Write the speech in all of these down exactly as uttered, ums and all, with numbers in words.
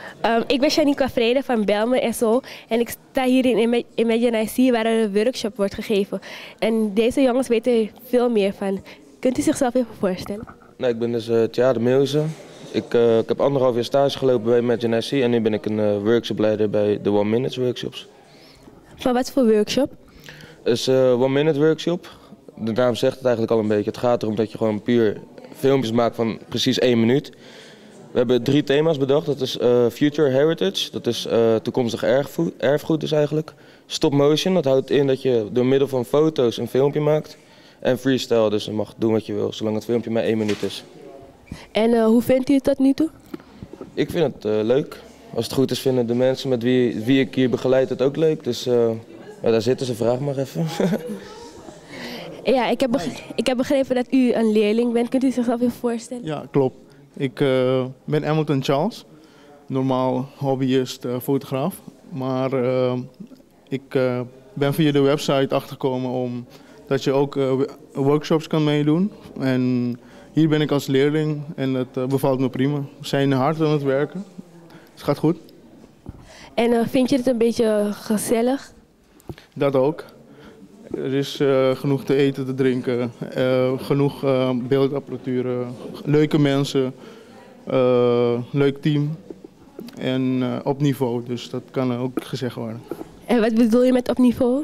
Um, ik ben Shanika Vrede van Belmen S O en ik sta hier in Ima- Imagine I C waar er een workshop wordt gegeven. En deze jongens weten er veel meer van. Kunt u zichzelf even voorstellen? Nee, ik ben dus uh, Tjade Meeuwse. Ik, uh, ik heb anderhalf jaar stage gelopen bij Imagine I C en nu ben ik een uh, workshopleider bij de One Minute Workshops. Van wat voor workshop? Het is een uh, One Minute Workshop. De naam zegt het eigenlijk al een beetje. Het gaat erom dat je gewoon puur filmpjes maakt van precies één minuut. We hebben drie thema's bedacht. Dat is uh, Future Heritage, dat is uh, toekomstig erfgoed, erfgoed dus eigenlijk. Stop motion, dat houdt in dat je door middel van foto's een filmpje maakt. En freestyle, dus je mag doen wat je wil, zolang het filmpje maar één minuut is. En uh, hoe vindt u het tot nu toe? Ik vind het uh, leuk. Als het goed is vinden de mensen met wie, wie ik hier begeleid het ook leuk. Dus uh, ja, daar zitten ze, vraag maar even. Ja, ik heb, beg- ik heb begrepen dat u een leerling bent. Kunt u zichzelf even voorstellen? Ja, klopt. Ik uh, ben Hamilton Charles, normaal hobbyist uh, fotograaf. Maar uh, ik uh, ben via de website achtergekomen om dat je ook uh, workshops kan meedoen. En hier ben ik als leerling en dat uh, bevalt me prima. We zijn hard aan het werken. Het gaat goed. En uh, vind je het een beetje gezellig? Dat ook. Er is uh, genoeg te eten, te drinken, uh, genoeg uh, beeldapparatuur, uh, leuke mensen, uh, leuk team en uh, op niveau, dus dat kan ook gezegd worden. En wat bedoel je met op niveau?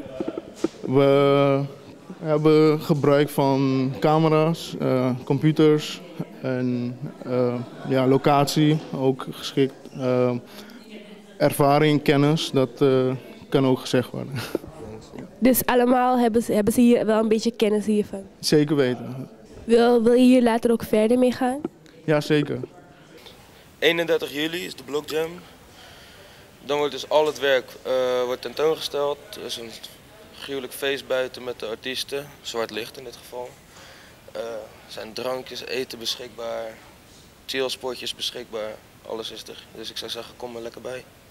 We hebben gebruik van camera's, uh, computers en uh, ja, locatie ook geschikt. Uh, ervaring, kennis, dat uh, kan ook gezegd worden. Dus allemaal hebben ze, hebben ze hier wel een beetje kennis hiervan? Zeker weten. Wil, wil je hier later ook verder mee gaan? Ja, zeker. eenendertig juli is de Block Jam. Dan wordt dus al het werk uh, wordt tentoongesteld. Er is een gruwelijk feest buiten met de artiesten, zwart licht in dit geval. Uh, er zijn drankjes, eten beschikbaar, chillspotjes beschikbaar, alles is er. Dus ik zou zeggen, kom er lekker bij.